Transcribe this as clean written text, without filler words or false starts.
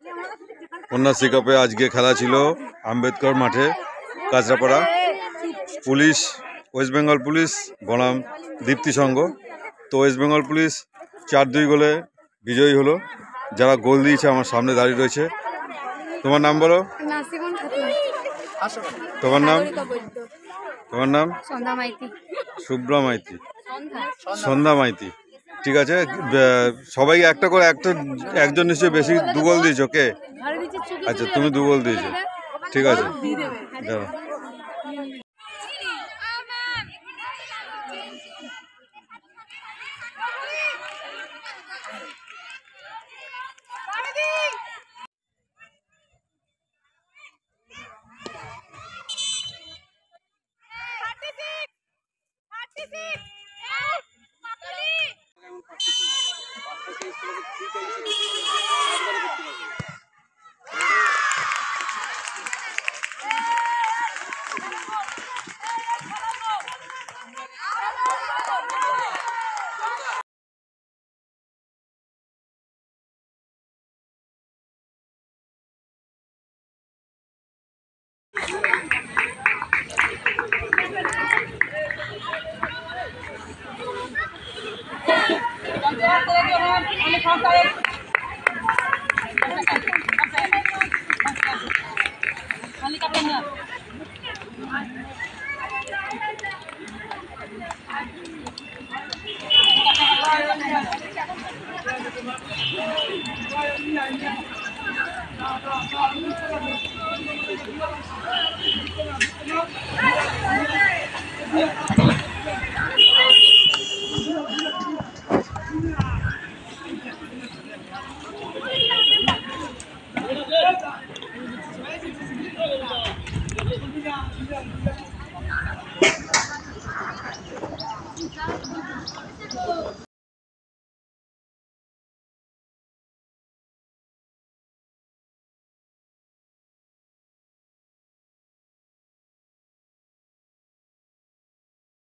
কন্যাশ্রী কাপে আজকে খেলা ছিল আম্বেদকর মাঠে Kanchrapara. Police, West Bengal police বনাম দীপ্তি সংঘ। তো ওয়েস্ট বেঙ্গল পুলিশ 4-2 গোলে বিজয়ী হলো। যারা গোল দিয়েছে আমার সামনে দাঁড়িয়ে রয়েছে। তোমার নাম বলো। তোমার নাম? তোমার নাম? শুভ্রা মাইতি, সন্ধ্যা মাইতি। ঠিক আছে, সবাই একটা করে একজন নিশ্চয়ই বেশি 2 গোল দিয়েছো। কে? আচ্ছা, তুমি 2 গোল দিয়েছো। ঠিক আছে, দাও।